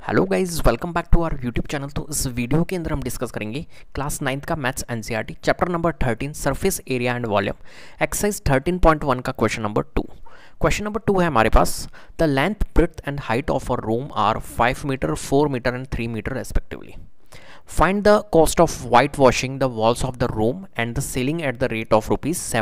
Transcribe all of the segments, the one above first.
Hello guys, welcome back to our YouTube channel. तो इस video के अंदर हम डिस्कस करेंगे क्लास 9th का maths NCERT chapter number 13 surface area and volume exercise 13.1 का क्वेश्चन नंबर 2। क्वेश्चन नंबर 2 है हमारे पास, the length breadth and height of a room are 5 metre 4 metre and 3 metre respectively. Find the cost of white washing the walls of the room and the ceiling at the rate of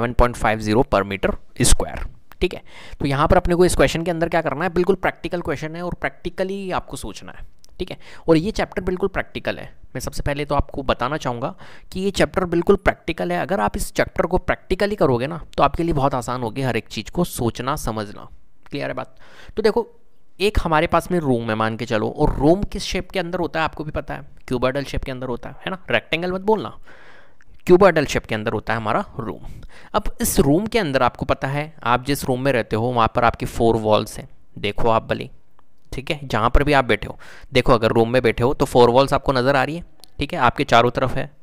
₹7.50 per metre square. ठीक है, तो यहाँ पर अपने को इस question के अंदर क्या करना है, बिल्कुल प्रैक्टिकल क्वेश्चन है और प्रैक्टिकली आपको सोचना है। ठीक है, और ये चैप्टर बिल्कुल प्रैक्टिकल है। मैं सबसे पहले तो आपको बताना चाहूँगा कि ये चैप्टर बिल्कुल प्रैक्टिकल है। अगर आप इस चैप्टर को प्रैक्टिकली करोगे ना तो आपके लिए बहुत आसान होगी हर एक चीज़ को सोचना समझना। क्लियर है बात? तो देखो, एक हमारे पास में रूम है मान के चलो, और रूम किस शेप के अंदर होता है आपको भी पता है, क्यूबॉइडल शेप के अंदर होता है ना। रेक्टेंगल मत बोलना, क्यूबॉइडल शेप के अंदर होता है हमारा रूम। अब इस रूम के अंदर आपको पता है, आप जिस रूम में रहते हो वहाँ पर आपकी 4 वॉल्स हैं। देखो आप भले, ठीक है, जहाँ पर भी आप बैठे हो देखो, अगर रूम में बैठे हो तो 4 वॉल्स आपको नज़र आ रही है। ठीक है, आपके चारों तरफ है,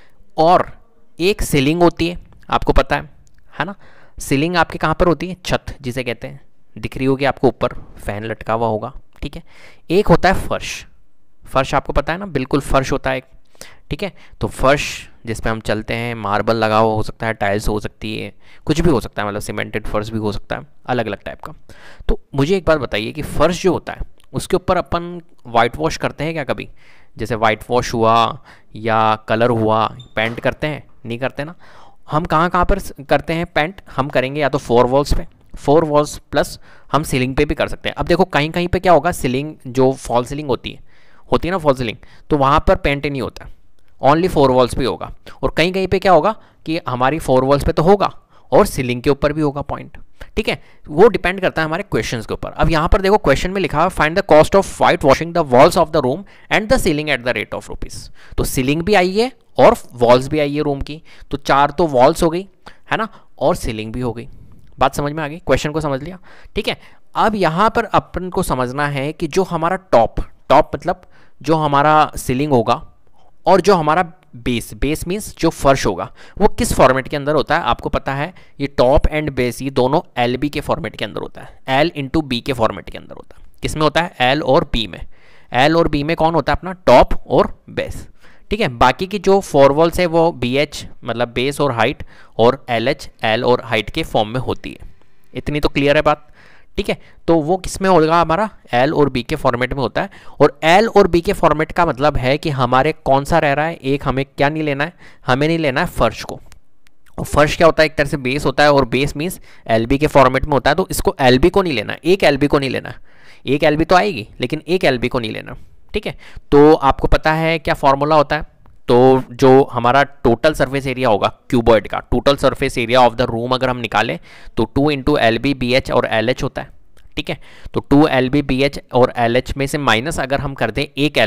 और एक सीलिंग होती है, आपको पता है ना। सीलिंग आपके कहाँ पर होती है? छत जिसे कहते हैं, दिख रही होगी आपको, ऊपर फैन लटका हुआ होगा। ठीक है, एक होता है फर्श। फर्श आपको पता है ना, बिल्कुल फर्श होता है एक। ठीक है, तो फर्श जिस पे हम चलते हैं, मार्बल लगा हुआ हो सकता है, टाइल्स हो सकती है, कुछ भी हो सकता है, मतलब सीमेंटेड फर्श भी हो सकता है, अलग अलग टाइप का। तो मुझे एक बात बताइए कि फर्श जो होता है उसके ऊपर अपन वाइट वॉश करते हैं क्या कभी? जैसे वाइट वॉश हुआ या कलर हुआ, पेंट करते हैं? नहीं करते ना। हम कहाँ कहाँ पर करते हैं पेंट? हम करेंगे या तो 4 वॉल्स पे, 4 वॉल्स प्लस हम सीलिंग पे भी कर सकते हैं। अब देखो, कहीं कहीं पे क्या होगा, सीलिंग जो फॉल सीलिंग होती है ना, फॉल सीलिंग, तो वहाँ पर पेंट नहीं होता, ओनली 4 वॉल्स पे होगा। और कहीं कहीं पे क्या होगा कि हमारी 4 वॉल्स पे तो होगा और सीलिंग के ऊपर भी होगा पॉइंट। ठीक है, वो डिपेंड करता है हमारे क्वेश्चंस के ऊपर। अब यहाँ पर देखो, क्वेश्चन में लिखा है find the cost of white washing the walls of the room and the ceiling at the rate of ₹। तो सीलिंग भी आई है और वॉल्स भी आई है रूम की, तो 4 तो वॉल्स हो गई है ना, और सीलिंग भी हो गई। बात समझ में आ गई? क्वेश्चन को समझ लिया? ठीक है, अब यहाँ पर अपन को समझना है कि जो हमारा टॉप मतलब जो हमारा सीलिंग होगा और जो हमारा बेस मीन्स जो फर्श होगा, वो किस फॉर्मेट के अंदर होता है आपको पता है। ये टॉप एंड बेस ये दोनों LB के फॉर्मेट के अंदर होता है, L/B के फॉर्मेट के अंदर होता है। किस में होता है? L और B में। L और B में कौन होता है? अपना टॉप और बेस। ठीक है, बाकी की जो 4 वॉल्स है वो BH मतलब बेस और हाइट, और LH L और हाइट के फॉर्म में होती है। इतनी तो क्लियर है बात? ठीक है, तो वो किस में होगा? हमारा L और B के फॉर्मेट में होता है। और L और B के फॉर्मेट का मतलब है कि हमारे कौन सा रह रहा है, एक हमें क्या नहीं लेना है, हमें नहीं लेना है फर्श को। और फर्श क्या होता है? एक तरह से बेस होता है, और बेस मीन्स LB के फॉर्मेट में होता है, तो इसको LB को नहीं लेना है, एक LB को नहीं लेना है। एक LB तो आएगी लेकिन एक LB को नहीं लेना। ठीक है, तो आपको पता है क्या फॉर्मूला होता है? तो जो हमारा टोटल सरफेस एरिया होगा क्यूबॉइड का, total surface area of the room अगर हम निकालें तो 2 × LB BH और LH होता है। ठीक है, तो 2 LB BH और LH में से माइनस अगर हम कर दें एक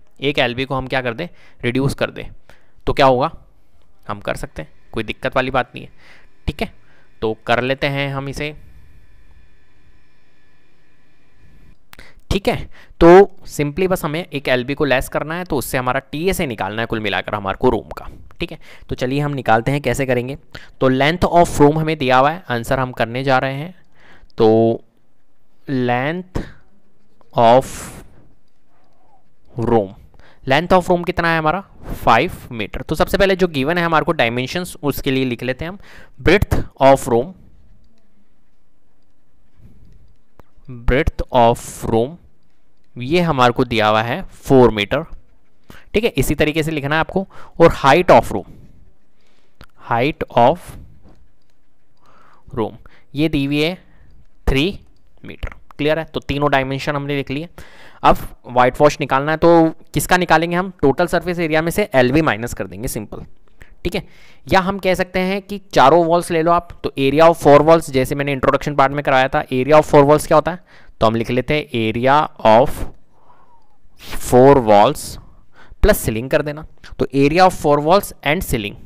LB को हम क्या कर दें, रिड्यूस कर दें, तो क्या होगा? हम कर सकते हैं, कोई दिक्कत वाली बात नहीं है। ठीक है, तो कर लेते हैं हम इसे। ठीक है, तो सिंपली बस हमें एक LB को लेस करना है, तो उससे हमारा TSA निकालना है कुल मिलाकर हमारे को रूम का। ठीक है, तो चलिए हम निकालते हैं, कैसे करेंगे। तो लेंथ ऑफ रूम हमें दिया हुआ है, आंसर हम करने जा रहे हैं। तो लेंथ ऑफ रूम कितना है हमारा? 5 मीटर। तो सबसे पहले जो गिवन है हमारे को डायमेंशंस, उसके लिए लिख लेते हैं हम। ब्रेड्थ ऑफ रूम ये हमारे को दिया हुआ है 4 मीटर। ठीक है, इसी तरीके से लिखना है आपको। और हाइट ऑफ रूम ये दी हुई है 3 मीटर। क्लियर है? तो तीनों डायमेंशन हमने लिख लिए। अब वाइट वॉश निकालना है, तो किसका निकालेंगे हम? टोटल सरफेस एरिया में से LB माइनस कर देंगे, सिंपल। ठीक है, या हम कह सकते हैं कि चारों वॉल्स ले लो आप, तो एरिया ऑफ 4 वॉल्स, जैसे मैंने इंट्रोडक्शन पार्ट में कराया था, एरिया ऑफ 4 वॉल्स क्या होता है, तो हम लिख लेते हैं area of 4 walls plus ceiling कर देना। तो area of 4 walls and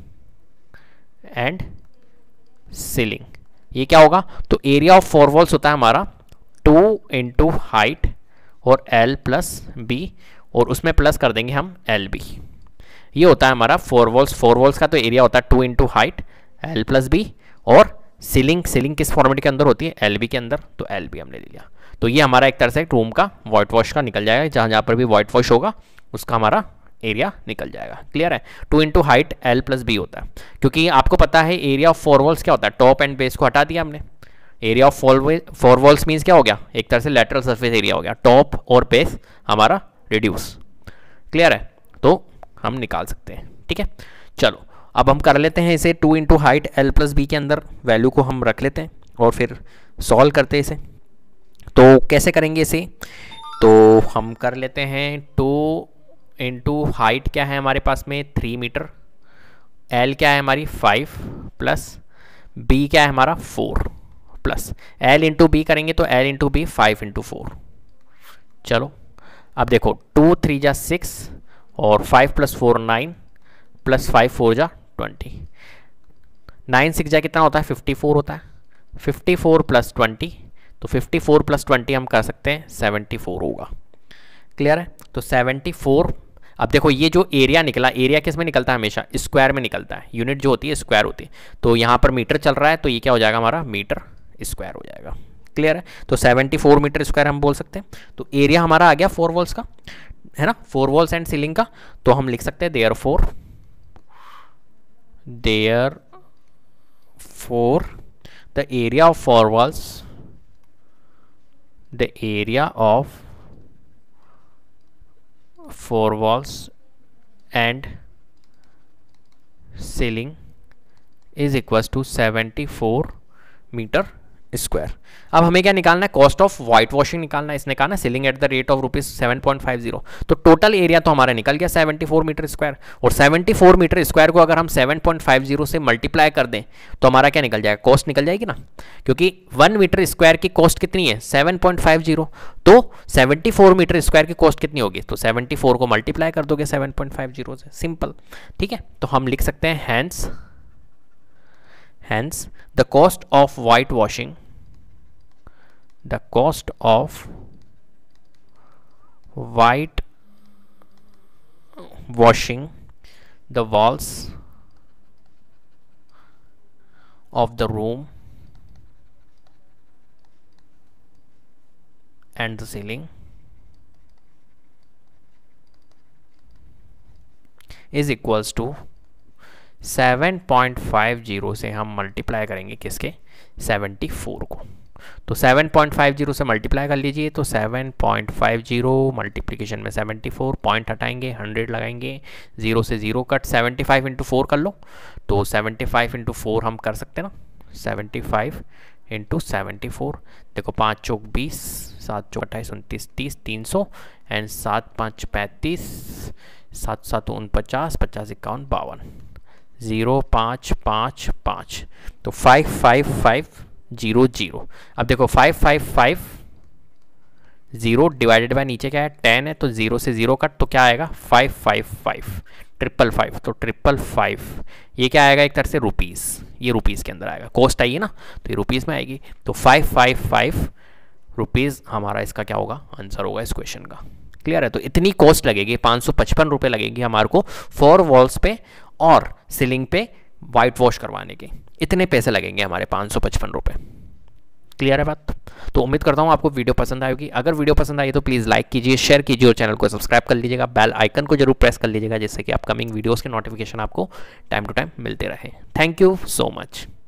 ceiling ये क्या होगा? तो एरिया ऑफ 4 वॉल्स होता है हमारा 2 × हाइट और L + B, और उसमें प्लस कर देंगे हम LB। ये होता है हमारा 4 वॉल्स का तो एरिया होता है 2 × हाइट L + B, और सीलिंग किस फॉर्मेट के अंदर होती है? LB के अंदर, तो LB हमने ले लिया। तो ये हमारा एक तरह से रूम का वाइट वॉश का निकल जाएगा, जहाँ जहाँ पर भी वाइट वॉश होगा उसका हमारा एरिया निकल जाएगा। क्लियर है। 2 into height L plus B होता है, क्योंकि आपको पता है एरिया ऑफ 4 वॉल्स क्या होता है, टॉप एंड बेस को हटा दिया हमने। एरिया ऑफ 4 वॉल्स मीन्स क्या हो गया, एक तरह से लेटरल सरफेस एरिया हो गया, टॉप और बेस हमारा रिड्यूस। क्लियर है, तो हम निकाल सकते हैं। ठीक है, चलो अब हम कर लेते हैं इसे 2 into height L plus B के अंदर वैल्यू को हम रख लेते हैं और फिर सॉल्व करते हैं इसे। तो कैसे करेंगे इसे, तो हम कर लेते हैं 2 इंटू हाइट क्या है हमारे पास में 3 मीटर, L क्या है हमारी 5 प्लस B क्या है हमारा 4 प्लस L इंटू बी करेंगे तो L इंटू बी 5 इंटू 4। चलो अब देखो 2 3 जा 6 और 5 प्लस 4 9 प्लस 5 4 जा 20, 9 6 जा कितना होता है 54 होता है, 54 प्लस 20, तो 54 प्लस 20 हम कर सकते हैं 74 होगा। क्लियर है, तो 74। अब देखो ये जो एरिया निकला, एरिया किस में निकलता है हमेशा, स्क्वायर में निकलता है, यूनिट जो होती है स्क्वायर होती है, तो यहाँ पर मीटर चल रहा है तो ये क्या हो जाएगा हमारा मीटर स्क्वायर हो जाएगा। क्लियर है, तो 74 मीटर स्क्वायर हम बोल सकते हैं। तो एरिया हमारा आ गया 4 वॉल्स का, है ना, 4 वॉल्स एंड सीलिंग का, तो हम लिख सकते हैं therefore the area of 4 walls, the area of 4 walls and ceiling is equals to 74 metre square. अब हमें क्या निकालना है, कॉस्ट ऑफ वाइट वॉशिंग निकालना है, इसने कहा ना ceiling at the rate of ₹7.50। तो टोटल एरिया तो हमारा निकल गया 74 मीटर स्क्वायर, और 74 मीटर स्क्वायर को अगर हम 7.50 से मल्टीप्लाई कर दें तो हमारा क्या निकल जाएगा, कॉस्ट निकल जाएगी ना, क्योंकि 1 मीटर स्क्वायर की कॉस्ट कितनी है 7.50, तो 74 मीटर स्क्वायर की कॉस्ट कितनी होगी, तो 74 को मल्टीप्लाई कर दोगे 7.50 से, सिंपल। ठीक है, तो हम लिख सकते हैं hence the cost of whitewashing, the cost of whitewashing the walls of the room and the ceiling is equals to 7.50 से हम मल्टीप्लाई करेंगे किसके, 74 को, तो 7.50 से मल्टीप्लाई कर लीजिए, तो 7.50 मल्टीप्लिकेशन में 74, पॉइंट हटाएंगे 100 लगाएंगे, 0 से 0 कट, 75 इंटू 4 कर लो, तो 75 इंटू 4 हम कर सकते हैं ना, 75 इंटू 74, देखो 5 चौक 20, 7 चौक 28 29 30 300 एंड 7 5 35, 7 7 49, 50 51 52, 0 5 5 5, तो 55500। अब देखो 5550 डिवाइडेड बाय नीचे क्या है 10 है, तो 0 से 0 कट, तो क्या आएगा 555 555, तो 555 ये क्या आएगा एक तरह से रुपीज़, ये रुपीज़ के अंदर आएगा, कॉस्ट आई है ना, तो ये रुपीज़ में आएगी, तो 555 रुपीज़ हमारा इसका क्या होगा, आंसर होगा इस क्वेश्चन का। क्लियर है, तो इतनी कॉस्ट लगेगी, 555 रुपये लगेगी हमारे को 4 वॉल्स पे और सीलिंग पे वाइट वॉश करवाने के, इतने पैसे लगेंगे हमारे 555 रुपये। क्लियर है बात, तो उम्मीद करता हूँ आपको वीडियो पसंद आएगी। अगर वीडियो पसंद आई तो प्लीज़ लाइक कीजिए, शेयर कीजिए और चैनल को सब्सक्राइब कर लीजिएगा, बेल आइकन को जरूर प्रेस कर लीजिएगा, जिससे कि अपकमिंग वीडियोस के नोटिफिकेशन आपको टाइम टू टाइम मिलते रहे। Thank you so much.